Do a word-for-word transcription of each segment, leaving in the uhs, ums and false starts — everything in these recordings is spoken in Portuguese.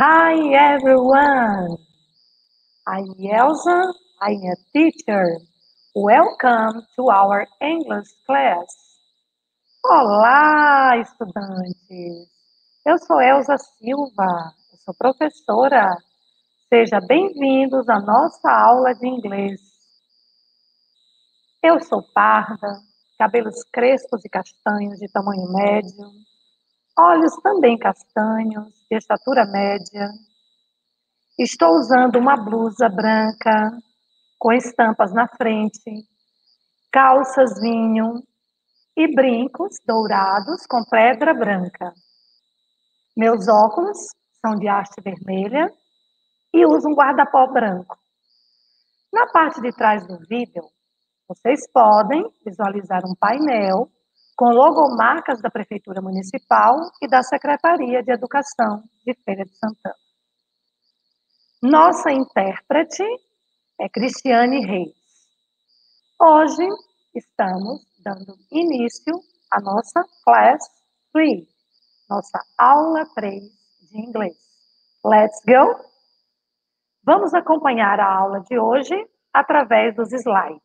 Hi everyone, I'm Elsa, I'm a teacher. Welcome to our English class. Olá, estudantes! Eu sou Elsa Silva, eu sou professora. Sejam bem-vindos à nossa aula de inglês. Eu sou parda, cabelos crespos e castanhos de tamanho médio, olhos também castanhos, de estatura média. Estou usando uma blusa branca, com estampas na frente, calças vinho e brincos dourados com pedra branca. Meus óculos são de haste vermelha e uso um guarda-pó branco. Na parte de trás do vídeo, vocês podem visualizar um painel com logomarcas da Prefeitura Municipal e da Secretaria de Educação de Feira de Santana. Nossa intérprete é Cristiane Reis. Hoje estamos dando início à nossa Class três, nossa aula três de inglês. Let's go! Vamos acompanhar a aula de hoje através dos slides.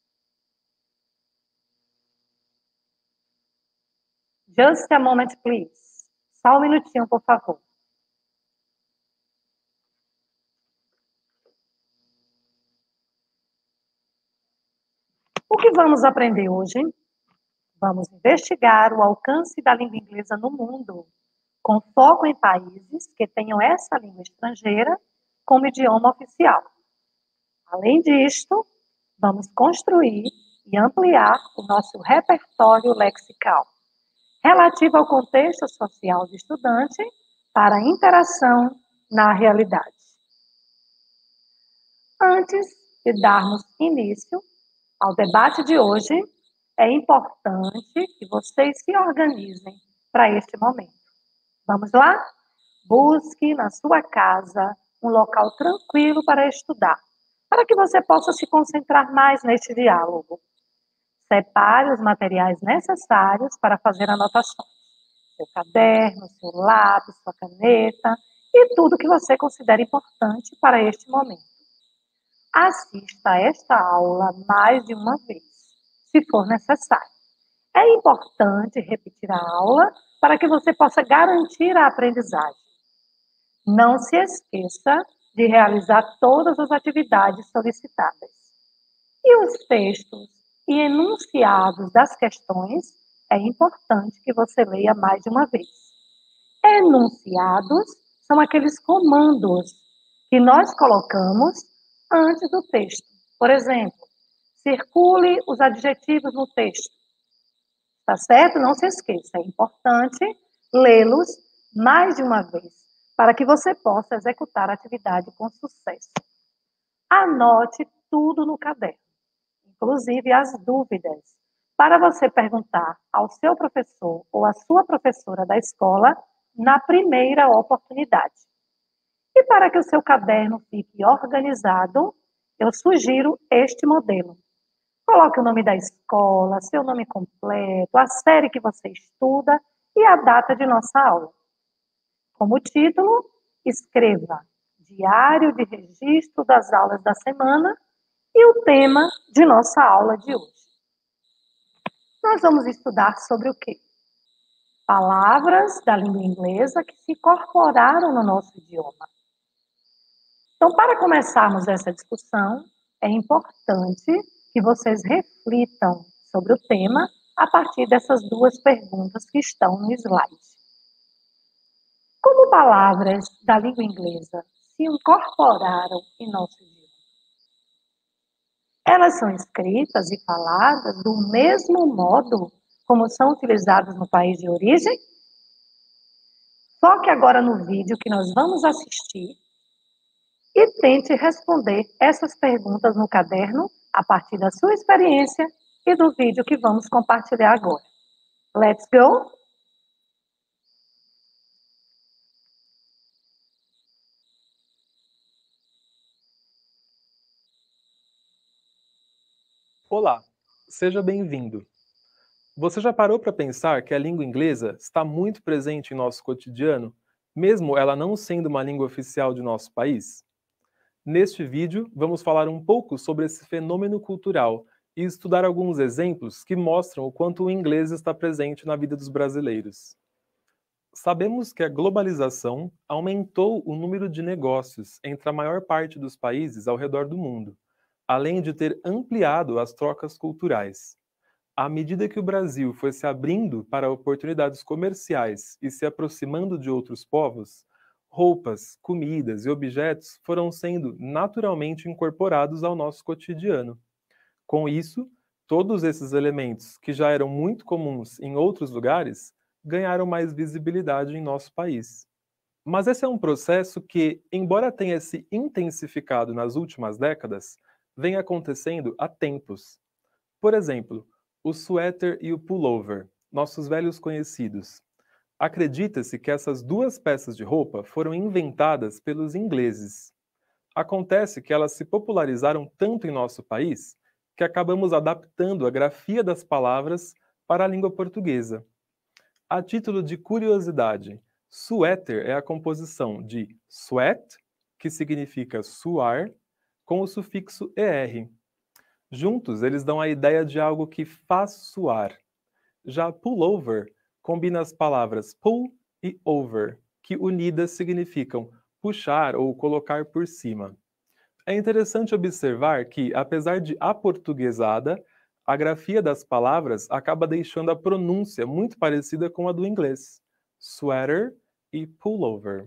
Just a moment, please. Só um minutinho, por favor. O que vamos aprender hoje? Vamos investigar o alcance da língua inglesa no mundo, com foco em países que tenham essa língua estrangeira como idioma oficial. Além disto, vamos construir e ampliar o nosso repertório lexical, relativo ao contexto social do estudante para a interação na realidade. Antes de darmos início ao debate de hoje, é importante que vocês se organizem para este momento. Vamos lá? Busque na sua casa um local tranquilo para estudar, para que você possa se concentrar mais neste diálogo. Separe os materiais necessários para fazer anotações. Seu caderno, seu lápis, sua caneta e tudo que você considera importante para este momento. Assista a esta aula mais de uma vez, se for necessário. É importante repetir a aula para que você possa garantir a aprendizagem. Não se esqueça de realizar todas as atividades solicitadas. E os textos e enunciados das questões, é importante que você leia mais de uma vez. Enunciados são aqueles comandos que nós colocamos antes do texto. Por exemplo, circule os adjetivos no texto. Tá certo? Não se esqueça, é importante lê-los mais de uma vez, para que você possa executar a atividade com sucesso. Anote tudo no caderno, inclusive as dúvidas, para você perguntar ao seu professor ou à sua professora da escola na primeira oportunidade. E para que o seu caderno fique organizado, eu sugiro este modelo. Coloque o nome da escola, seu nome completo, a série que você estuda e a data de nossa aula. Como título, escreva Diário de Registro das Aulas da Semana e o tema de nossa aula de hoje. Nós vamos estudar sobre o quê? Palavras da língua inglesa que se incorporaram no nosso idioma. Então, para começarmos essa discussão, é importante que vocês reflitam sobre o tema a partir dessas duas perguntas que estão no slide. Como palavras da língua inglesa se incorporaram em nosso idioma? Elas são escritas e faladas do mesmo modo como são utilizadas no país de origem? Foque agora no vídeo que nós vamos assistir e tente responder essas perguntas no caderno a partir da sua experiência e do vídeo que vamos compartilhar agora. Let's go! Olá, seja bem-vindo. Você já parou para pensar que a língua inglesa está muito presente em nosso cotidiano, mesmo ela não sendo uma língua oficial de nosso país? Neste vídeo, vamos falar um pouco sobre esse fenômeno cultural e estudar alguns exemplos que mostram o quanto o inglês está presente na vida dos brasileiros. Sabemos que a globalização aumentou o número de negócios entre a maior parte dos países ao redor do mundo, além de ter ampliado as trocas culturais. À medida que o Brasil foi se abrindo para oportunidades comerciais e se aproximando de outros povos, roupas, comidas e objetos foram sendo naturalmente incorporados ao nosso cotidiano. Com isso, todos esses elementos, que já eram muito comuns em outros lugares, ganharam mais visibilidade em nosso país. Mas esse é um processo que, embora tenha se intensificado nas últimas décadas, vem acontecendo há tempos. Por exemplo, o suéter e o pullover, nossos velhos conhecidos. Acredita-se que essas duas peças de roupa foram inventadas pelos ingleses. Acontece que elas se popularizaram tanto em nosso país que acabamos adaptando a grafia das palavras para a língua portuguesa. A título de curiosidade, suéter é a composição de sweat, que significa suar, com o sufixo er. Juntos, eles dão a ideia de algo que faz suar. Já pullover combina as palavras pull e over, que unidas significam puxar ou colocar por cima. É interessante observar que, apesar de aportuguesada, a grafia das palavras acaba deixando a pronúncia muito parecida com a do inglês: sweater e pullover.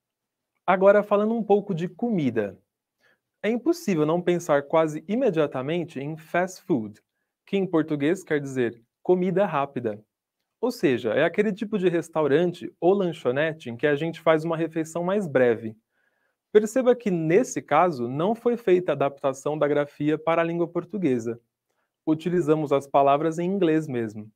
Agora, falando um pouco de comida. É impossível não pensar quase imediatamente em fast food, que em português quer dizer comida rápida. Ou seja, é aquele tipo de restaurante ou lanchonete em que a gente faz uma refeição mais breve. Perceba que, nesse caso, não foi feita a adaptação da grafia para a língua portuguesa. Utilizamos as palavras em inglês mesmo.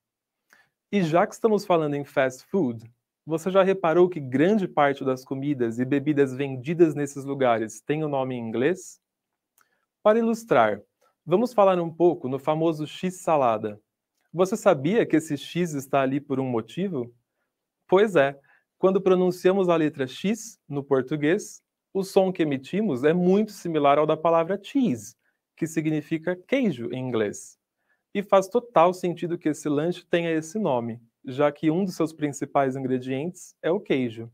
E já que estamos falando em fast food, você já reparou que grande parte das comidas e bebidas vendidas nesses lugares tem o nome em inglês? Para ilustrar, vamos falar um pouco no famoso X-salada. Você sabia que esse X está ali por um motivo? Pois é, quando pronunciamos a letra X no português, o som que emitimos é muito similar ao da palavra cheese, que significa queijo em inglês. E faz total sentido que esse lanche tenha esse nome, já que um dos seus principais ingredientes é o queijo.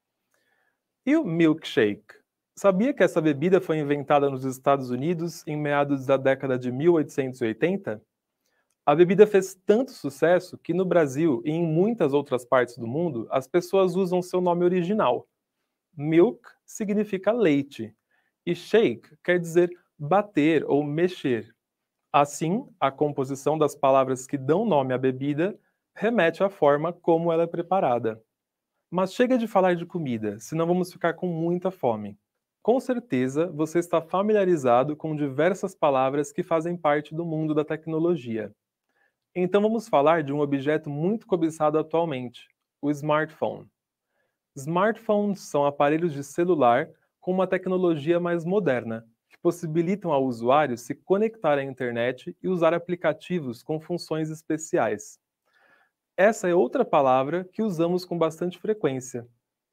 E o milkshake? Sabia que essa bebida foi inventada nos Estados Unidos em meados da década de mil oitocentos e oitenta? A bebida fez tanto sucesso que no Brasil e em muitas outras partes do mundo as pessoas usam seu nome original. Milk significa leite e shake quer dizer bater ou mexer. Assim, a composição das palavras que dão nome à bebida remete à forma como ela é preparada. Mas chega de falar de comida, senão vamos ficar com muita fome. Com certeza, você está familiarizado com diversas palavras que fazem parte do mundo da tecnologia. Então vamos falar de um objeto muito cobiçado atualmente, o smartphone. Smartphones são aparelhos de celular com uma tecnologia mais moderna, que possibilitam ao usuário se conectar à internet e usar aplicativos com funções especiais. Essa é outra palavra que usamos com bastante frequência.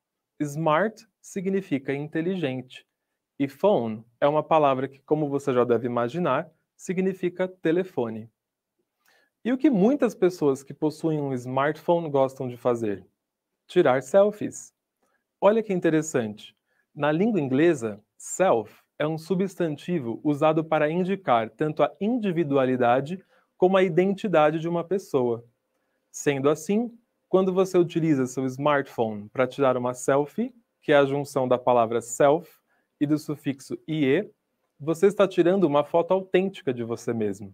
Smart significa inteligente, e phone é uma palavra que, como você já deve imaginar, significa telefone. E o que muitas pessoas que possuem um smartphone gostam de fazer? Tirar selfies. Olha que interessante. Na língua inglesa, self é um substantivo usado para indicar tanto a individualidade como a identidade de uma pessoa. Sendo assim, quando você utiliza seu smartphone para tirar uma selfie, que é a junção da palavra self e do sufixo ie, você está tirando uma foto autêntica de você mesmo.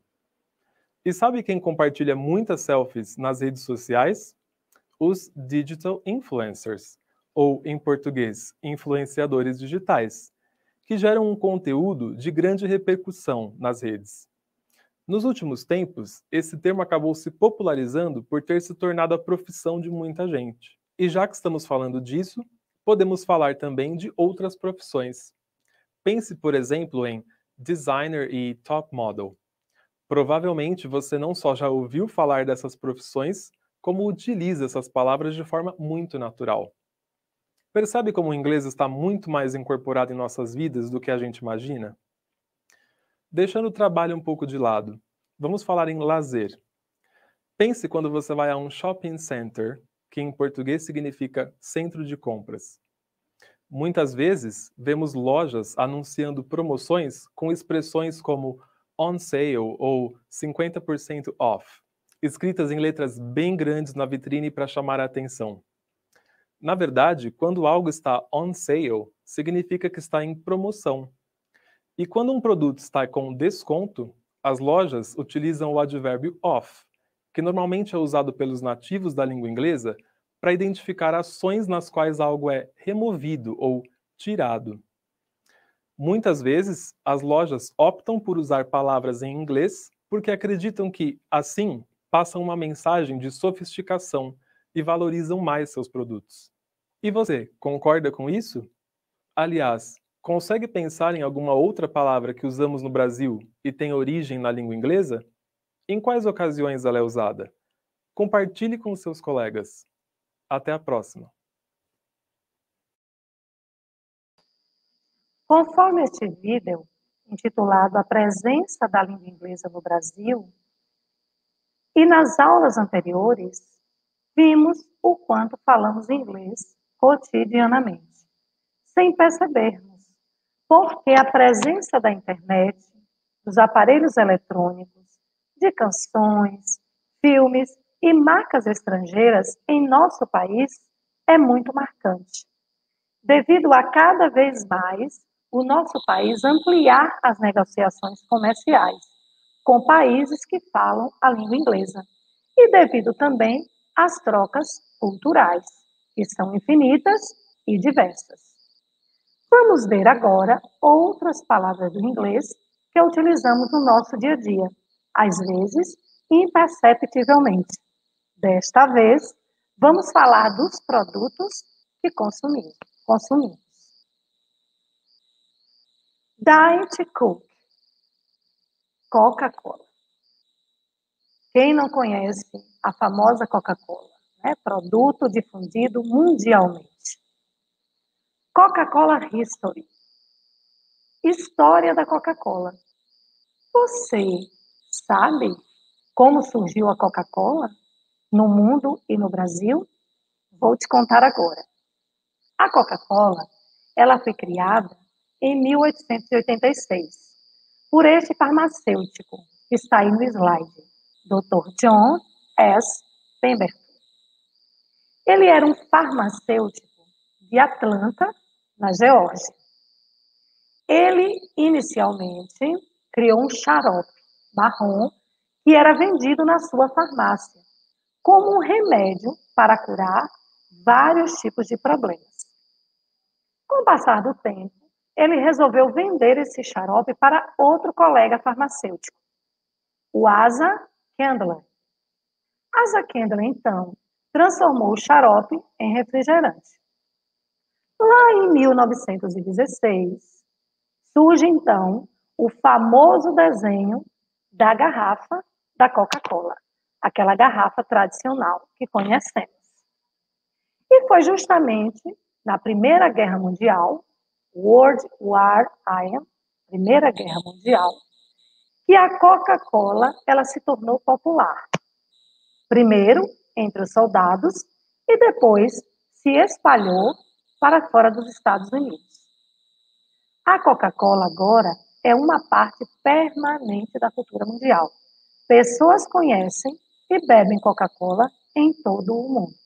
E sabe quem compartilha muitas selfies nas redes sociais? Os digital influencers, ou em português, influenciadores digitais, que geram um conteúdo de grande repercussão nas redes. Nos últimos tempos, esse termo acabou se popularizando por ter se tornado a profissão de muita gente. E já que estamos falando disso, podemos falar também de outras profissões. Pense, por exemplo, em designer e top model. Provavelmente você não só já ouviu falar dessas profissões, como utiliza essas palavras de forma muito natural. Percebe como o inglês está muito mais incorporado em nossas vidas do que a gente imagina? Deixando o trabalho um pouco de lado, vamos falar em lazer. Pense quando você vai a um shopping center, que em português significa centro de compras. Muitas vezes, vemos lojas anunciando promoções com expressões como on sale ou cinquenta por cento off, escritas em letras bem grandes na vitrine para chamar a atenção. Na verdade, quando algo está on sale, significa que está em promoção. E quando um produto está com desconto, as lojas utilizam o advérbio off, que normalmente é usado pelos nativos da língua inglesa para identificar ações nas quais algo é removido ou tirado. Muitas vezes, as lojas optam por usar palavras em inglês porque acreditam que, assim, passam uma mensagem de sofisticação e valorizam mais seus produtos. E você, concorda com isso? Aliás, consegue pensar em alguma outra palavra que usamos no Brasil e tem origem na língua inglesa? Em quais ocasiões ela é usada? Compartilhe com seus colegas. Até a próxima! Conforme este vídeo, intitulado A Presença da Língua Inglesa no Brasil, e nas aulas anteriores, vimos o quanto falamos inglês cotidianamente, sem percebermos, porque a presença da internet, dos aparelhos eletrônicos, de canções, filmes e marcas estrangeiras em nosso país é muito marcante, devido a cada vez mais o nosso país ampliar as negociações comerciais com países que falam a língua inglesa e devido também às trocas culturais, que são infinitas e diversas. Vamos ver agora outras palavras do inglês que utilizamos no nosso dia a dia, às vezes imperceptivelmente. Desta vez, vamos falar dos produtos que consumimos. consumimos. Diet Coke, Coca-Cola. Quem não conhece a famosa Coca-Cola, né? Produto difundido mundialmente. Coca-Cola History, história da Coca-Cola. Você sabe como surgiu a Coca-Cola no mundo e no Brasil? Vou te contar agora. A Coca-Cola, ela foi criada em mil oitocentos e oitenta e seis por este farmacêutico que está aí no slide, doutor John S. Pemberton. Ele era um farmacêutico de Atlanta, na Geórgia. Ele, inicialmente, criou um xarope marrom que era vendido na sua farmácia, como um remédio para curar vários tipos de problemas. Com o passar do tempo, ele resolveu vender esse xarope para outro colega farmacêutico, o Asa Candler. Asa Candler, então, transformou o xarope em refrigerante. Lá em mil novecentos e dezesseis, surge, então, o famoso desenho da garrafa da Coca-Cola, aquela garrafa tradicional que conhecemos. E foi justamente na Primeira Guerra Mundial, World War One, Primeira Guerra Mundial, que a Coca-Cola ela se tornou popular. Primeiro entre os soldados e depois se espalhou para fora dos Estados Unidos. A Coca-Cola agora é uma parte permanente da cultura mundial. Pessoas conhecem e bebem Coca-Cola em todo o mundo.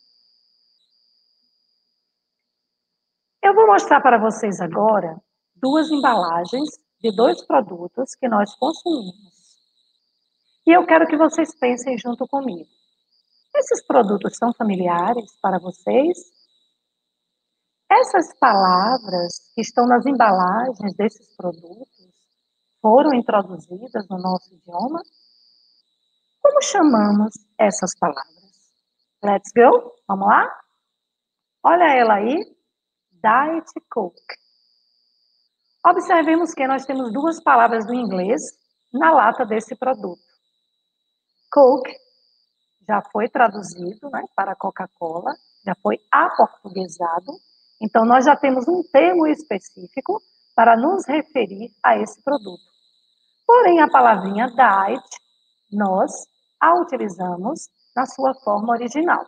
Eu vou mostrar para vocês agora duas embalagens de dois produtos que nós consumimos. E eu quero que vocês pensem junto comigo. Esses produtos são familiares para vocês? Essas palavras que estão nas embalagens desses produtos foram introduzidas no nosso idioma? Como chamamos essas palavras? Let's go? Vamos lá? Olha ela aí. Diet Coke. Observemos que nós temos duas palavras do inglês na lata desse produto. Coke já foi traduzido, né, para Coca-Cola, já foi aportuguesado, Então, nós já temos um termo específico para nos referir a esse produto. Porém, a palavrinha diet, nós a utilizamos na sua forma original.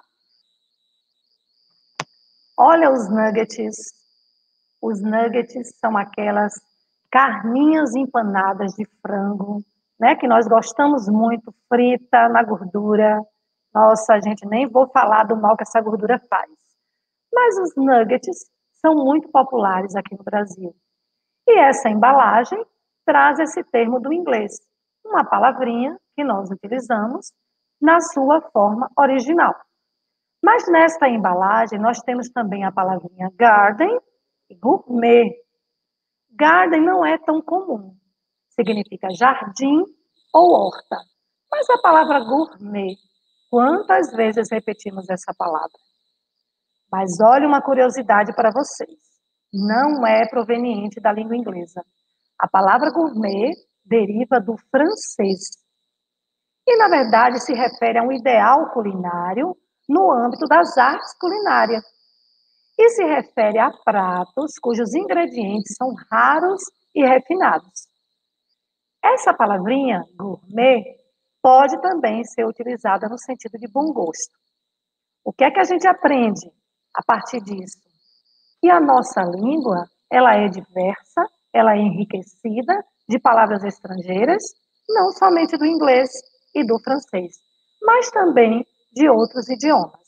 Olha os nuggets. Os nuggets são aquelas carninhas empanadas de frango, né, que nós gostamos muito, frita na gordura. Nossa, gente, nem vou falar do mal que essa gordura faz. Mas os nuggets são muito populares aqui no Brasil. E essa embalagem traz esse termo do inglês, uma palavrinha que nós utilizamos na sua forma original. Mas nesta embalagem nós temos também a palavrinha garden e gourmet. Garden não é tão comum, significa jardim ou horta. Mas a palavra gourmet, quantas vezes repetimos essa palavra? Mas olha uma curiosidade para vocês. Não é proveniente da língua inglesa. A palavra gourmet deriva do francês. E, na verdade, se refere a um ideal culinário no âmbito das artes culinárias. E se refere a pratos cujos ingredientes são raros e refinados. Essa palavrinha, gourmet, pode também ser utilizada no sentido de bom gosto. O que é que a gente aprende a partir disso? Que a nossa língua, ela é diversa, ela é enriquecida de palavras estrangeiras, não somente do inglês e do francês, mas também de outros idiomas.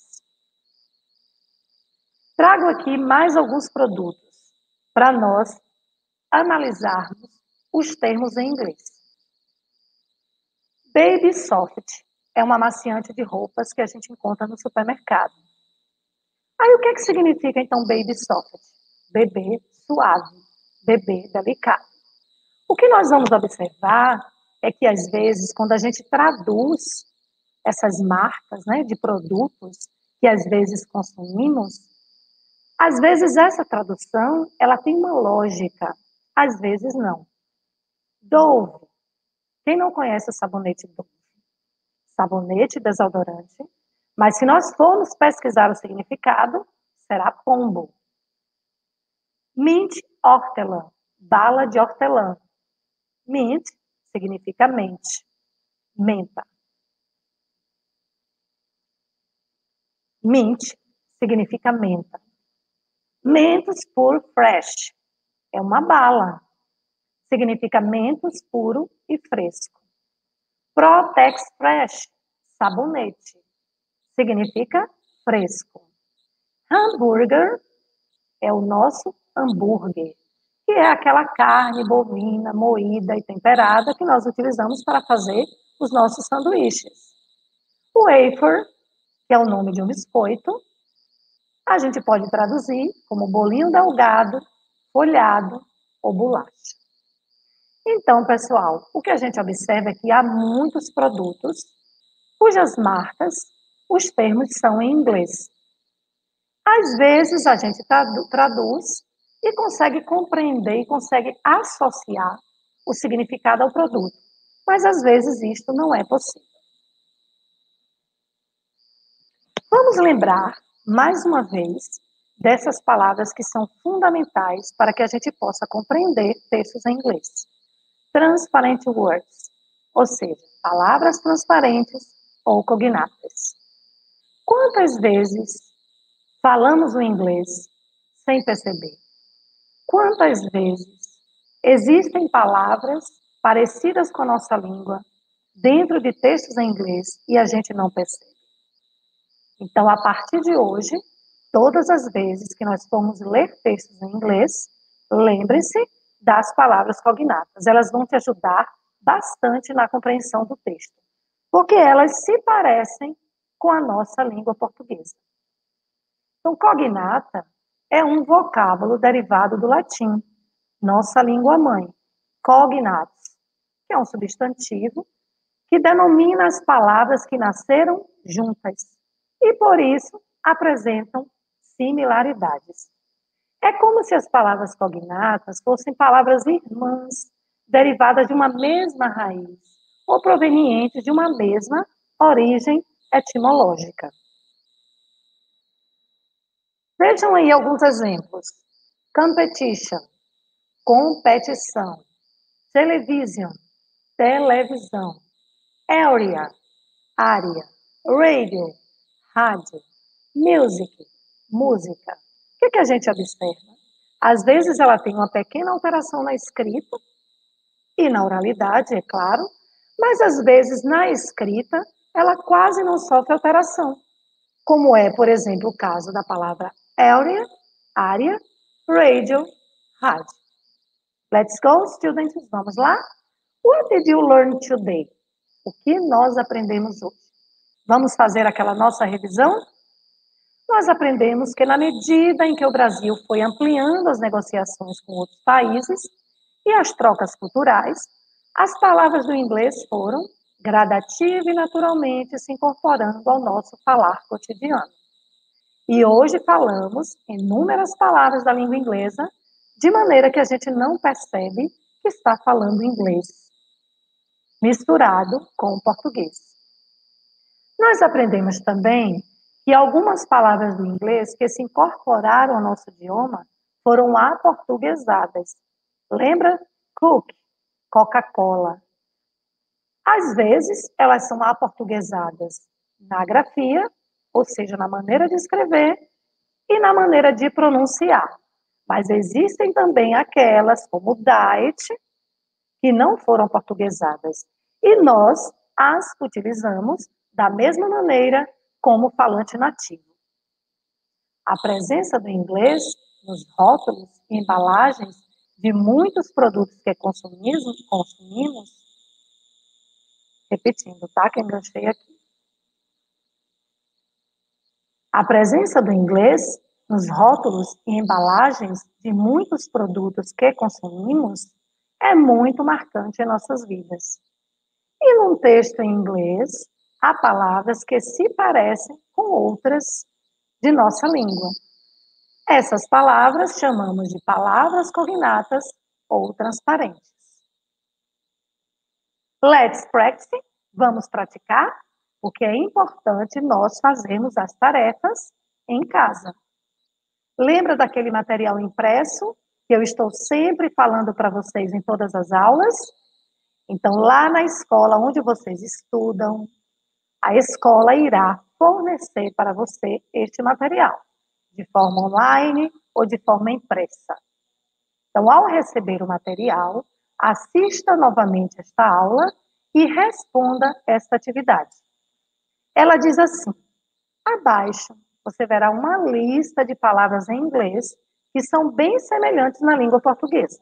Trago aqui mais alguns produtos para nós analisarmos os termos em inglês. Baby Soft é um amaciante de roupas que a gente encontra no supermercado. Aí o que, é que significa então Baby Soft? Bebê suave, bebê delicado. O que nós vamos observar é que às vezes quando a gente traduz essas marcas, né, de produtos que às vezes consumimos, às vezes essa tradução ela tem uma lógica, às vezes não. Dove. Quem não conhece o sabonete Dove? Sabonete desodorante. Mas se nós formos pesquisar o significado, será pombo. Mint hortelã. Bala de hortelã. Mint significa mente. Menta. Mint significa menta. Mentos puro fresh. É uma bala. Significa mentos puro e fresco. Protex Fresh, sabonete. Significa fresco. Hambúrguer é o nosso hambúrguer, que é aquela carne bovina moída e temperada que nós utilizamos para fazer os nossos sanduíches. O wafer, que é o nome de um biscoito, a gente pode traduzir como bolinho delgado, folhado ou bolacha. Então, pessoal, o que a gente observa é que há muitos produtos cujas marcas, os termos são em inglês. Às vezes, a gente traduz e consegue compreender e consegue associar o significado ao produto, mas às vezes isto não é possível. Vamos lembrar, mais uma vez, dessas palavras que são fundamentais para que a gente possa compreender textos em inglês. Transparent words, ou seja, palavras transparentes ou cognatas. Quantas vezes falamos o inglês sem perceber? Quantas vezes existem palavras parecidas com a nossa língua dentro de textos em inglês e a gente não percebe? Então, a partir de hoje, todas as vezes que nós formos ler textos em inglês, lembre-se das palavras cognatas. Elas vão te ajudar bastante na compreensão do texto, porque elas se parecem com a nossa língua portuguesa. Então, cognata é um vocábulo derivado do latim, nossa língua mãe, cognatus, que é um substantivo que denomina as palavras que nasceram juntas e, por isso, apresentam similaridades. É como se as palavras cognatas fossem palavras irmãs, derivadas de uma mesma raiz, ou provenientes de uma mesma origem etimológica. Vejam aí alguns exemplos. Competition, competição. Television, televisão. Area, área. Radio, rádio. Music, música. O que, que a gente observa? Às vezes ela tem uma pequena alteração na escrita e na oralidade, é claro, mas às vezes na escrita ela quase não sofre alteração, como é, por exemplo, o caso da palavra area, área, radio, rádio. Let's go, students, vamos lá? What did you learn today? O que nós aprendemos hoje? Vamos fazer aquela nossa revisão? Nós aprendemos que na medida em que o Brasil foi ampliando as negociações com outros países e as trocas culturais, as palavras do inglês foram gradativa e naturalmente se incorporando ao nosso falar cotidiano. E hoje falamos inúmeras palavras da língua inglesa, de maneira que a gente não percebe que está falando inglês, misturado com o português. Nós aprendemos também que algumas palavras do inglês que se incorporaram ao nosso idioma foram aportuguesadas. Lembra? Cook, Coca-Cola. Às vezes, elas são aportuguesadas na grafia, ou seja, na maneira de escrever e na maneira de pronunciar. Mas existem também aquelas, como diet, que não foram portuguesadas. E nós as utilizamos da mesma maneira como falante nativo. A presença do inglês nos rótulos e embalagens de muitos produtos que consumimos, consumimos repetindo, tá? Que enganchei aqui. A presença do inglês nos rótulos e embalagens de muitos produtos que consumimos é muito marcante em nossas vidas. E num texto em inglês, há palavras que se parecem com outras de nossa língua. Essas palavras chamamos de palavras cognatas ou transparentes. Let's practice. Vamos praticar, porque é importante nós fazermos as tarefas em casa. Lembra daquele material impresso que eu estou sempre falando para vocês em todas as aulas? Então, lá na escola onde vocês estudam, a escola irá fornecer para você este material, de forma online ou de forma impressa. Então, ao receber o material, assista novamente esta aula e responda esta atividade. Ela diz assim: abaixo você verá uma lista de palavras em inglês que são bem semelhantes na língua portuguesa.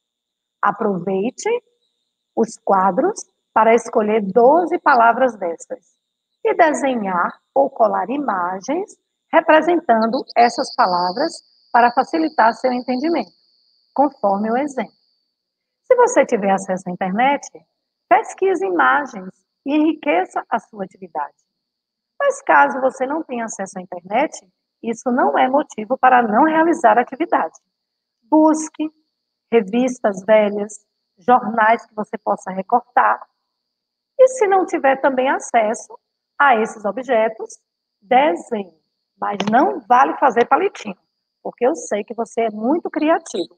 Aproveite os quadros para escolher doze palavras dessas e desenhar ou colar imagens representando essas palavras para facilitar seu entendimento, conforme o exemplo. Se você tiver acesso à internet, pesquise imagens e enriqueça a sua atividade. Mas caso você não tenha acesso à internet, isso não é motivo para não realizar a atividade. Busque revistas velhas, jornais que você possa recortar. E se não tiver também acesso a esses objetos, desenhe. Mas não vale fazer palitinho, porque eu sei que você é muito criativo.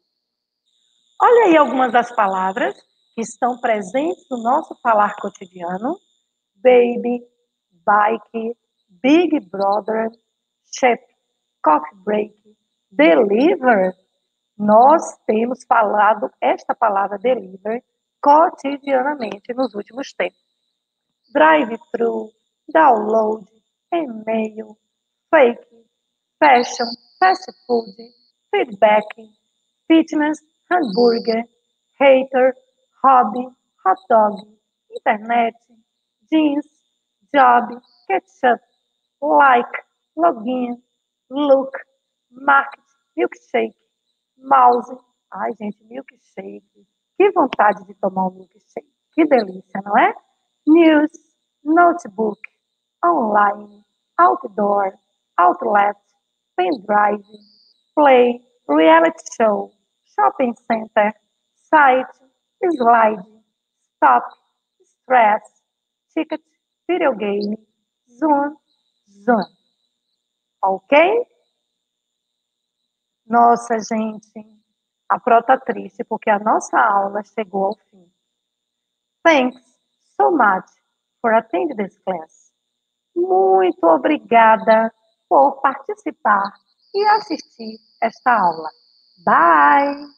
Olha aí algumas das palavras que estão presentes no nosso falar cotidiano. Baby, bike, big brother, chef, coffee break, deliver. Nós temos falado esta palavra deliver cotidianamente nos últimos tempos. Drive-thru, download, e-mail, fake, fashion, fast food, feedback, fitness, hambúrguer, hater, hobby, hot dog, internet, jeans, job, ketchup, like, login, look, market, milkshake, mouse. Ai, gente, milkshake. Que vontade de tomar um milkshake. Que delícia, não é? News, notebook, online, outdoor, outlet, pendrive, play, reality show, shopping center, site, slide, stop, stress, ticket, video game, zoom, zoom. Ok? Nossa, gente, a Pro tá triste porque a nossa aula chegou ao fim. Thanks so much for attending this class. Muito obrigada por participar e assistir esta aula. Bye!